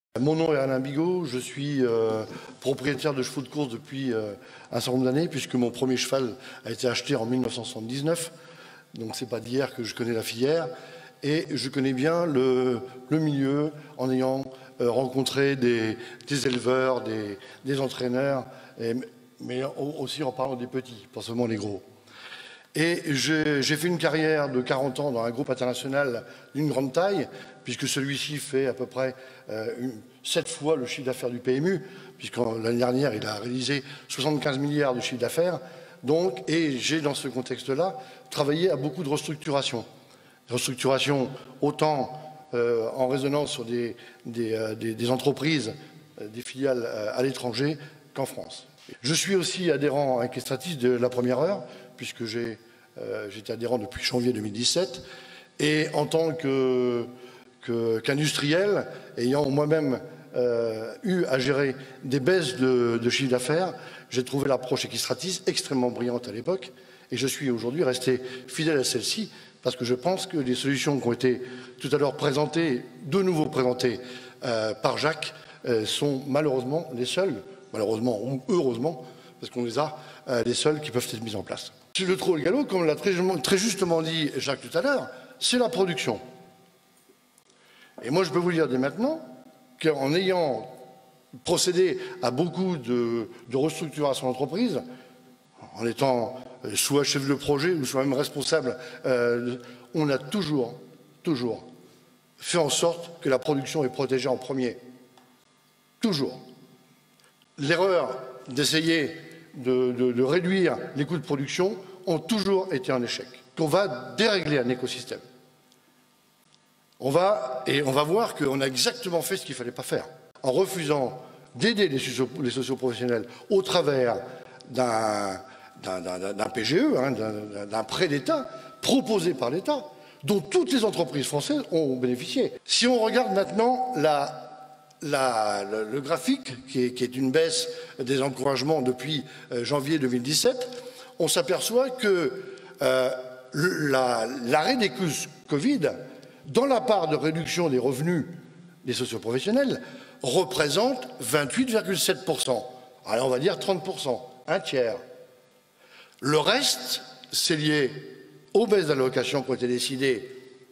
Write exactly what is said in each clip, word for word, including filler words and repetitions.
Mon nom est Alain Bigot, je suis euh, propriétaire de chevaux de course depuis euh, un certain nombre d'années, puisque mon premier cheval a été acheté en mille neuf cent soixante-dix-neuf, donc c'est pas d'hier que je connais la filière, et je connais bien le, le milieu en ayant euh, rencontré des, des éleveurs, des, des entraîneurs, et, mais aussi en parlant des petits, pas seulement les gros. Et j'ai fait une carrière de quarante ans dans un groupe international d'une grande taille, puisque celui-ci fait à peu près euh, une, sept fois le chiffre d'affaires du P M U, puisque l'année dernière, il a réalisé soixante-quinze milliards de chiffre d'affaires. Donc, et j'ai, dans ce contexte-là, travaillé à beaucoup de restructurations. Restructurations autant euh, en résonance sur des, des, euh, des, des entreprises, euh, des filiales euh, à l'étranger qu'en France. Je suis aussi adhérent à Equestratis de la première heure, puisque j'ai euh, j'étais adhérent depuis janvier deux mille dix-sept, et en tant que, que, qu'industriel, ayant moi-même euh, eu à gérer des baisses de, de chiffre d'affaires, j'ai trouvé l'approche Equestratis extrêmement brillante à l'époque, et je suis aujourd'hui resté fidèle à celle-ci, parce que je pense que les solutions qui ont été tout à l'heure présentées, de nouveau présentées euh, par Jacques, euh, sont malheureusement les seules, malheureusement ou heureusement, parce qu'on les a, euh, les seules qui peuvent être mises en place. Le trot et le galop, comme l'a très, très justement dit Jacques tout à l'heure, c'est la production. Et moi, je peux vous dire dès maintenant qu'en ayant procédé à beaucoup de, de restructuration d'entreprise, en étant soit chef de projet ou soit même responsable, euh, on a toujours, toujours fait en sorte que la production est protégée en premier. Toujours. L'erreur d'essayer de, de, de réduire les coûts de production ont toujours été un échec. On va dérégler un écosystème. On va, et on va voir qu'on a exactement fait ce qu'il ne fallait pas faire. En refusant d'aider les, socio, les socioprofessionnels au travers d'un P G E, hein, d'un prêt d'État proposé par l'État, dont toutes les entreprises françaises ont bénéficié. Si on regarde maintenant la La, le, le graphique, qui est, qui est une baisse des encouragements depuis euh, janvier deux mille dix-sept, on s'aperçoit que euh, l'arrêt des coûts Covid, dans la part de réduction des revenus des socioprofessionnels, représente vingt-huit virgule sept pour cent. Alors on va dire trente pour cent, un tiers. Le reste, c'est lié aux baisses d'allocations qui ont été décidées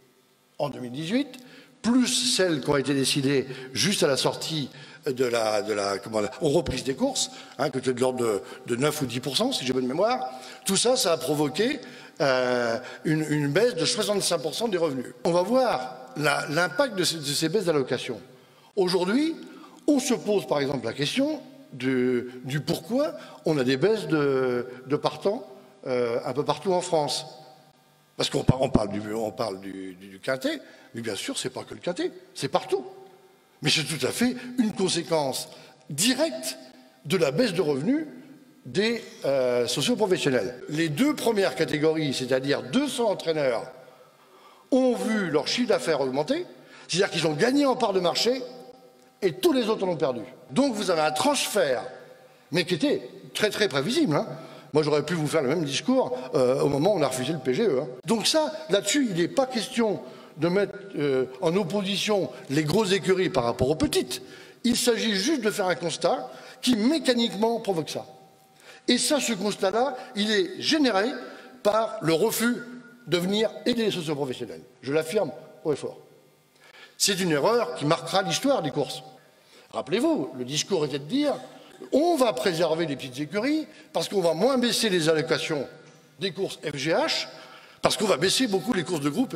en deux mille dix-huit, plus celles qui ont été décidées juste à la sortie de la, de la comment, aux reprises des courses, hein, qui étaient de l'ordre de, de neuf ou dix pour cent, si j'ai bonne mémoire. Tout ça, ça a provoqué euh, une, une baisse de soixante-cinq pour cent des revenus. On va voir l'impact de, de ces baisses d'allocation. Aujourd'hui, on se pose par exemple la question de, du pourquoi on a des baisses de, de partants euh, un peu partout en France. Parce qu'on parle, on parle, du, on parle du, du, du quintet, mais bien sûr, ce n'est pas que le quintet, c'est partout. Mais c'est tout à fait une conséquence directe de la baisse de revenus des euh, socioprofessionnels. Les deux premières catégories, c'est-à-dire deux cents entraîneurs, ont vu leur chiffre d'affaires augmenter, c'est-à-dire qu'ils ont gagné en part de marché et tous les autres en ont perdu. Donc vous avez un transfert, mais qui était très très prévisible, hein. Moi, j'aurais pu vous faire le même discours euh, au moment où on a refusé le P G E. Hein. Donc ça, là-dessus, il n'est pas question de mettre euh, en opposition les grosses écuries par rapport aux petites. Il s'agit juste de faire un constat qui, mécaniquement, provoque ça. Et ça, ce constat-là, il est généré par le refus de venir aider les socioprofessionnels. Je l'affirme haut et fort. C'est une erreur qui marquera l'histoire des courses. Rappelez-vous, le discours était de dire... On va préserver les petites écuries parce qu'on va moins baisser les allocations des courses F G H, parce qu'on va baisser beaucoup les courses de groupe.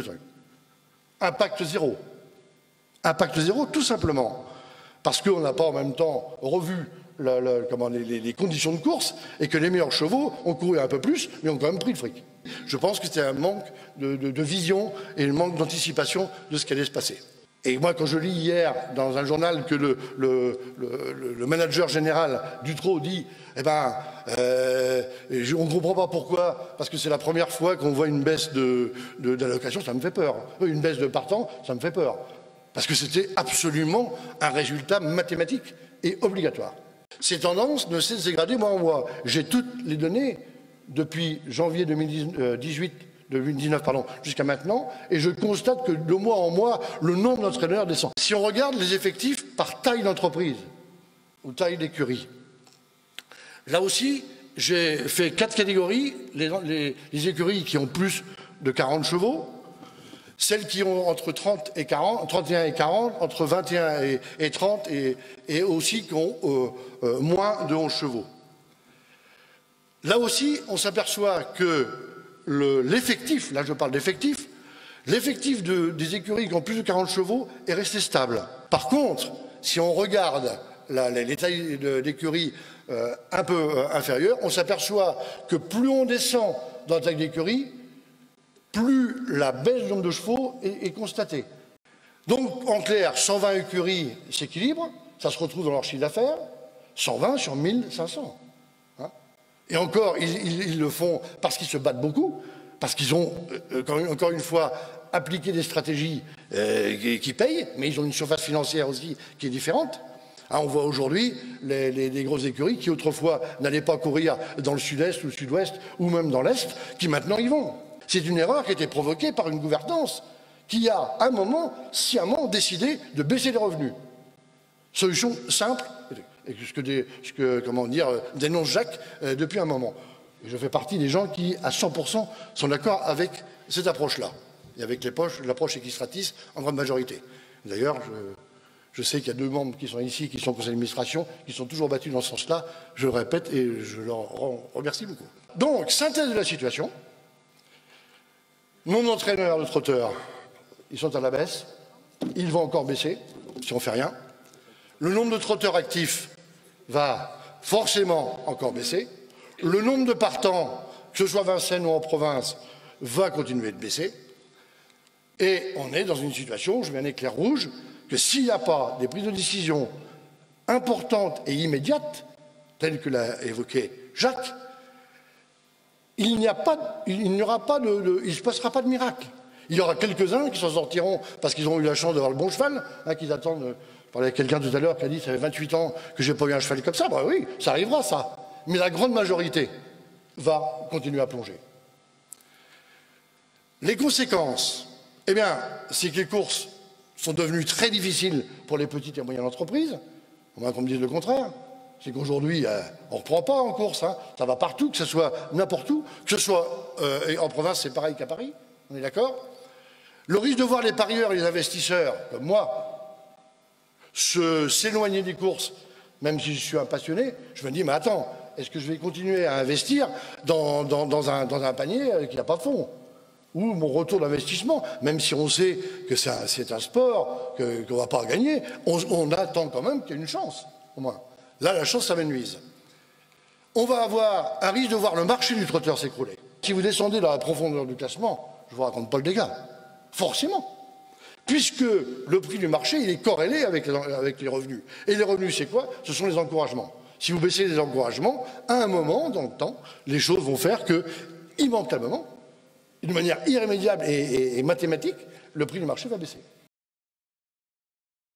Impact zéro. Impact zéro, tout simplement. Parce qu'on n'a pas en même temps revu la, la, comment, les, les conditions de course et que les meilleurs chevaux ont couru un peu plus, mais ont quand même pris le fric. Je pense que c'était un manque de, de, de vision et un manque d'anticipation de ce qui allait se passer. Et moi, quand je lis hier dans un journal que le, le, le, le manager général du trot dit « Eh ben, euh, on ne comprend pas pourquoi, parce que c'est la première fois qu'on voit une baisse d'allocation, de, de, ça me fait peur. Une baisse de partants, ça me fait peur. Parce que c'était absolument un résultat mathématique et obligatoire. Ces tendances ne cessent de se dégrader mois en mois. J'ai toutes les données depuis janvier deux mille dix-huit de deux mille dix-neuf pardon, jusqu'à maintenant, et je constate que de mois en mois, le nombre d'entraîneurs descend. Si on regarde les effectifs par taille d'entreprise ou taille d'écurie, là aussi, j'ai fait quatre catégories, les, les, les écuries qui ont plus de quarante chevaux, celles qui ont entre trente et quarante, trente et un et quarante, entre vingt et un et, et trente, et, et aussi qui ont euh, euh, moins de onze chevaux. Là aussi, on s'aperçoit que l'effectif, là je parle d'effectif, l'effectif de, des écuries qui ont plus de quarante chevaux est resté stable. Par contre, si on regarde la, les, les tailles d'écuries euh, un peu euh, inférieures, on s'aperçoit que plus on descend dans la taille d'écurie, plus la baisse du nombre de chevaux est, est constatée. Donc, en clair, cent vingt écuries s'équilibrent, ça se retrouve dans leur chiffre d'affaires, cent vingt sur mille cinq cents. Hein, et encore, ils, ils, ils le font parce qu'ils se battent beaucoup, parce qu'ils ont, euh, encore une fois, appliqué des stratégies euh, qui, qui payent, mais ils ont une surface financière aussi qui est différente. Hein, on voit aujourd'hui les, les, les grosses écuries qui autrefois n'allaient pas courir dans le sud-est ou le sud-ouest ou même dans l'est, qui maintenant y vont. C'est une erreur qui a été provoquée par une gouvernance qui a, à un moment, sciemment décidé de baisser les revenus. Solution simple, et ce que, des, ce que comment dire, dénonce Jacques euh, depuis un moment. Et je fais partie des gens qui, à cent pour cent, sont d'accord avec cette approche-là, et avec l'approche équistratiste en grande majorité. D'ailleurs, je, je sais qu'il y a deux membres qui sont ici, qui sont au conseil d'administration, qui sont toujours battus dans ce sens-là, je le répète, et je leur remercie beaucoup. Donc, synthèse de la situation. Nombre d'entraîneurs de trotteurs, ils sont à la baisse, ils vont encore baisser si on ne fait rien. Le nombre de trotteurs actifs va forcément encore baisser. Le nombre de partants, que ce soit à Vincennes ou en province, va continuer de baisser. Et on est dans une situation, je mets un éclair rouge, que s'il n'y a pas des prises de décision importantes et immédiates, telles que l'a évoqué Jacques, il n'y a pas, il n'y aura pas de, de, il ne se passera pas de miracle. Il y aura quelques-uns qui s'en sortiront parce qu'ils ont eu la chance d'avoir le bon cheval, hein, qu'ils attendent. Je parlais avec quelqu'un tout à l'heure qui a dit ça fait vingt-huit ans que j'ai pas eu un cheval comme ça. Ben oui, ça arrivera ça. Mais la grande majorité va continuer à plonger. Les conséquences, eh bien, c'est que les courses sont devenues très difficiles pour les petites et moyennes entreprises. On va qu'on me dise le contraire. C'est qu'aujourd'hui, euh, on ne reprend pas en course, hein. Ça va partout, que ce soit n'importe où, que ce soit euh, en province, c'est pareil qu'à Paris, on est d'accord? Le risque de voir les parieurs et les investisseurs, comme moi, s'éloigner des courses, même si je suis un passionné, je me dis, mais attends, est-ce que je vais continuer à investir dans, dans, dans, un, dans un panier qui n'a pas de fond? Ou mon retour d'investissement, même si on sait que c'est un, un sport, qu'on ne va pas gagner, on, on attend quand même qu'il y ait une chance, au moins. Là, la chance, ça m'énuise. On va avoir un risque de voir le marché du trotteur s'écrouler. Si vous descendez dans la profondeur du classement, je ne vous raconte pas le dégât. Forcément. Puisque le prix du marché, il est corrélé avec les, avec les revenus. Et les revenus, c'est quoi? Ce sont les encouragements. Si vous baissez les encouragements, à un moment, dans le temps, les choses vont faire que, immanquablement, de manière irrémédiable et, et, et mathématique, le prix du marché va baisser.